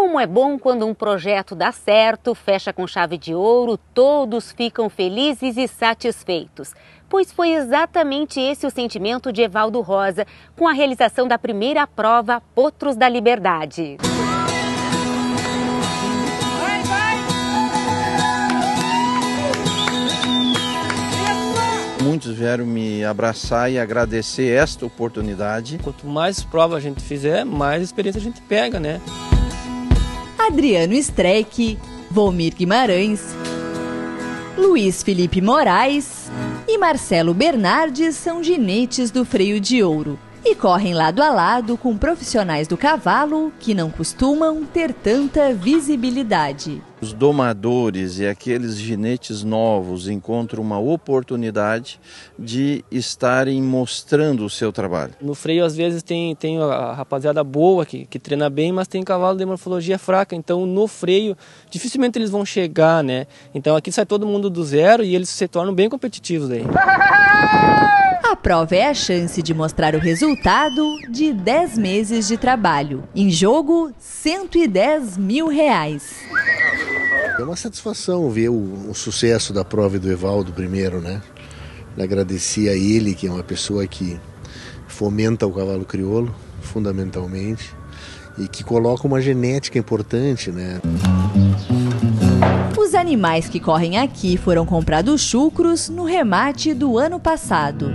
Como é bom quando um projeto dá certo, fecha com chave de ouro, todos ficam felizes e satisfeitos. Pois foi exatamente esse o sentimento de Evaldo Rosa com a realização da primeira prova Potros da Liberdade. Muitos vieram me abraçar e agradecer esta oportunidade. Quanto mais prova a gente fizer, mais experiência a gente pega, né? Adriano Streck, Volmir Guimarães, Luiz Felipe Moraes e Marcelo Bernardes são ginetes do freio de ouro e correm lado a lado com profissionais do cavalo que não costumam ter tanta visibilidade. Os domadores e aqueles ginetes novos encontram uma oportunidade de estarem mostrando o seu trabalho. No freio, às vezes, tem a rapaziada boa que treina bem, mas tem cavalo de morfologia fraca. Então, no freio, dificilmente eles vão chegar, né? Então, aqui sai todo mundo do zero e eles se tornam bem competitivos daí. A prova é a chance de mostrar o resultado de 10 meses de trabalho. Em jogo, R$110 mil. É uma satisfação ver o sucesso da prova do Evaldo primeiro, né? Agradecer a ele, que é uma pessoa que fomenta o cavalo crioulo, fundamentalmente, e que coloca uma genética importante, né? Os animais que correm aqui foram comprados chucros no remate do ano passado.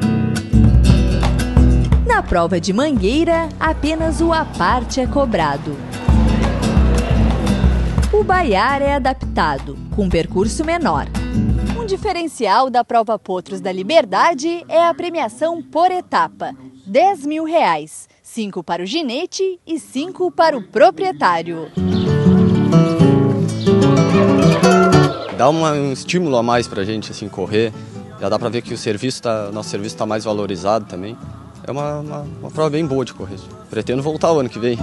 Na prova de Mangueira, apenas o aparte é cobrado. O baiar é adaptado, com percurso menor. Um diferencial da prova Potros da Liberdade é a premiação por etapa, R$10 mil, 5 para o ginete e 5 para o proprietário. Dá um estímulo a mais para a gente assim, correr, já dá para ver que nosso serviço está mais valorizado também. É uma prova bem boa de correr. Pretendo voltar o ano que vem.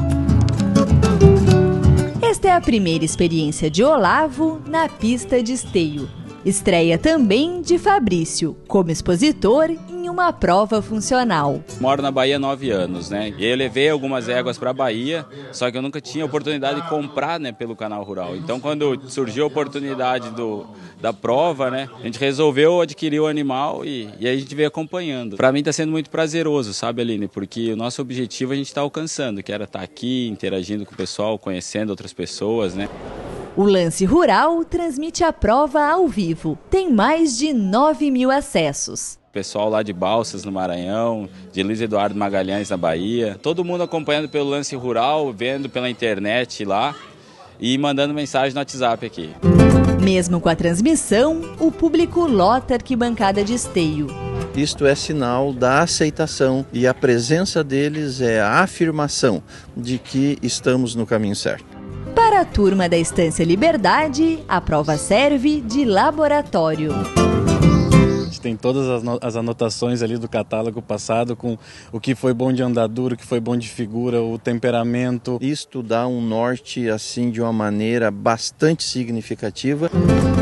Esta é a primeira experiência de Olavo na pista de esteio. Estreia também de Fabrício, como expositor em uma prova funcional. Moro na Bahia há 9 anos, né? E eu levei algumas éguas para a Bahia, só que eu nunca tinha oportunidade de comprar, né, pelo canal rural. Então, quando surgiu a oportunidade da prova, né, a gente resolveu adquirir o animal e aí a gente veio acompanhando. Para mim está sendo muito prazeroso, sabe, Aline? Porque o nosso objetivo a gente está alcançando, que era estar aqui, interagindo com o pessoal, conhecendo outras pessoas, né? O Lance Rural transmite a prova ao vivo. Tem mais de 9 mil acessos. Pessoal lá de Balsas, no Maranhão, de Luiz Eduardo Magalhães, na Bahia. Todo mundo acompanhando pelo Lance Rural, vendo pela internet lá e mandando mensagem no WhatsApp aqui. Mesmo com a transmissão, o público lota a arquibancada de esteio. Isto é sinal da aceitação e a presença deles é a afirmação de que estamos no caminho certo. Para a turma da Estância Liberdade, a prova serve de laboratório. A gente tem todas as anotações ali do catálogo passado com o que foi bom de andadura, o que foi bom de figura, o temperamento. Isto dá um norte assim de uma maneira bastante significativa.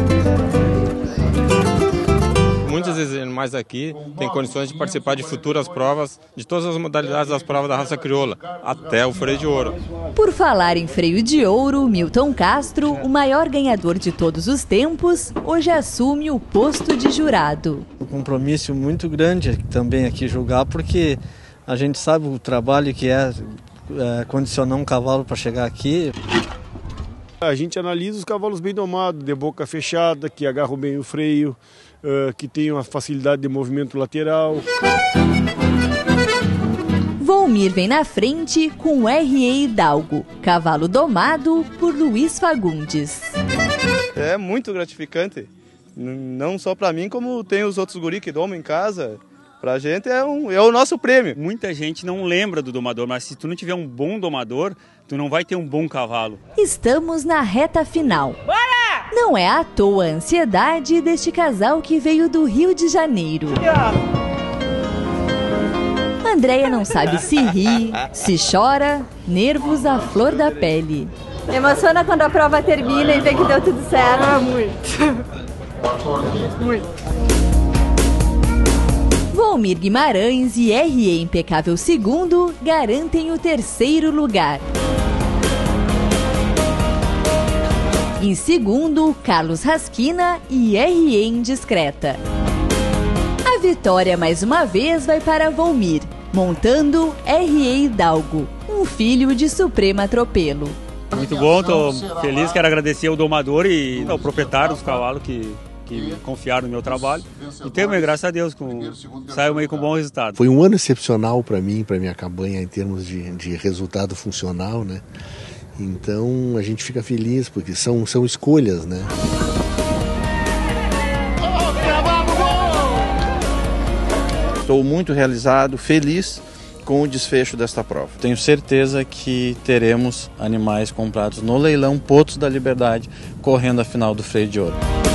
Muitos animais aqui têm condições de participar de futuras provas, de todas as modalidades das provas da raça crioula, até o freio de ouro. Por falar em freio de ouro, Milton Castro, o maior ganhador de todos os tempos, hoje assume o posto de jurado. Um compromisso muito grande também aqui julgar, porque a gente sabe o trabalho que é condicionar um cavalo para chegar aqui. A gente analisa os cavalos bem domados, de boca fechada, que agarram bem o freio, que tem uma facilidade de movimento lateral. Volmir vem na frente com R.E. Hidalgo, cavalo domado por Luiz Fagundes. É muito gratificante, não só para mim, como tem os outros guri que domam em casa. Pra gente é o nosso prêmio. Muita gente não lembra do domador, mas se tu não tiver um bom domador, tu não vai ter um bom cavalo. Estamos na reta final. Bora! Não é à toa a ansiedade deste casal que veio do Rio de Janeiro. Andréia não sabe se ri, se chora, nervos à flor da pele. Emociona quando a prova termina e vê que deu tudo certo. Ah, muito. Muito. Volmir Guimarães e R.E. Impecável II garantem o 3º lugar. Em segundo, Carlos Rasquina e R.E. Indiscreta. A vitória mais uma vez vai para Volmir, montando R.E. Hidalgo, um filho de Suprema Atropelo. Muito bom, estou feliz, quero agradecer ao domador e ao proprietário dos cavalos que confiaram no meu trabalho. E também, graças a Deus, saímos aí com bom resultado. Foi um ano excepcional para mim, para minha cabanha, em termos de resultado funcional, né? Então a gente fica feliz, porque são escolhas, né? Estou muito realizado, feliz com o desfecho desta prova. Tenho certeza que teremos animais comprados no leilão Potros da Liberdade, correndo a final do Freio de Ouro.